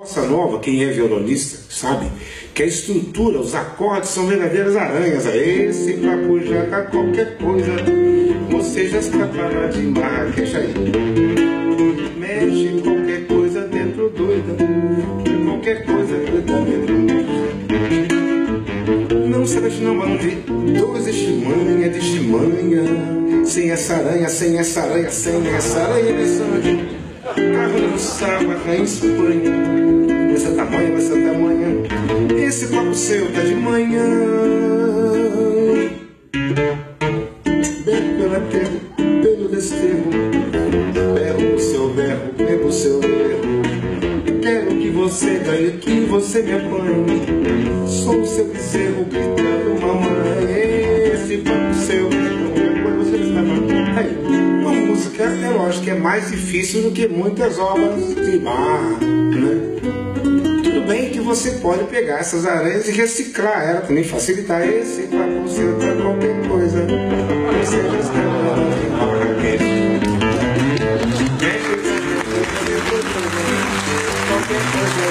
Bossa nova, quem é violonista sabe que a estrutura, os acordes são verdadeiras aranhas. Esse papo já dá qualquer coisa, você já escapará de Marrakech aí. Mexe qualquer coisa dentro doida, qualquer coisa doida dentro. Não se mexe não, mano, de dois de manhã. Sem essa aranha, sem essa aranha, sem essa aranha pensando. Carro no sábado na Espanha. Esse tamanho, esse tamanho. Esse papo seu tá de manhã. Bebo pela terra, pelo desterro. Berro o seu berro, bebo o seu berro. Quero que você ganhe, que você me apanhe. Sou o seu bezerro gritando mamãe. Esse papo seu, depois você está falando. Aí, uma música, é lógico que é mais difícil do que muitas obras de Bach, né? Tudo bem que você pode pegar essas aranhas e reciclar ela, também facilitar esse papo seu para qualquer coisa. Você já está falando de Marrakech. Qualquer coisa.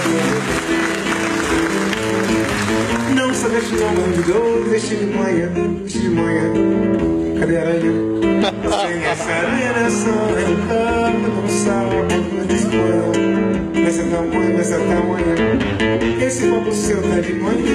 Não se deixe não, não deixe de manhã, deixe de manhã. Cadê a aranha? Sem essa aranha nessa arrancada no sábado de Espanha. Nessa tamanho, nessa tamanho. Esse papo seu tá de manhã.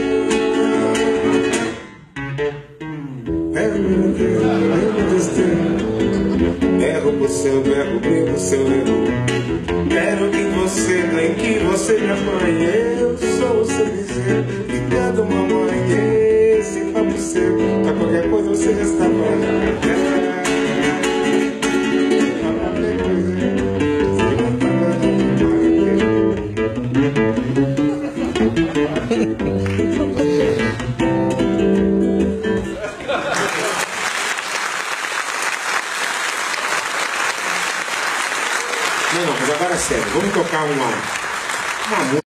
Berro pro seu berro, bebo seu erro. Quero que você ganhe, que você me apanhe. Eu sou o seu bezerro, ligado mamãe. Esse papo seu, pra qualquer coisa você já está falando. Não, mas agora é sério, vamos tocar uma música.